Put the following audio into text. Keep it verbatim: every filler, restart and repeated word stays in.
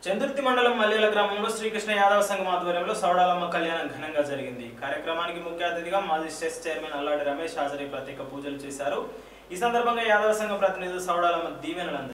చందుర్తి మండలం మల్యాల గ్రామంలో శ్రీకృష్ణ యాదవ సంఘం ఆధ్వర్యంలో సౌడాలమ్మ కళ్యాణం ఘనంగా జరిగింది. కార్యక్రమానికి ముఖ్య అతిథిగా మాజీ సెస్ చైర్మన్ అల్లాడి రమేష్ హాజరై ప్రత్యేక పూజలు చేశారు. ఈ సందర్భంగా యాదవ సంఘం ప్రతినిధులు సౌడాలమ్మ దీవెనలు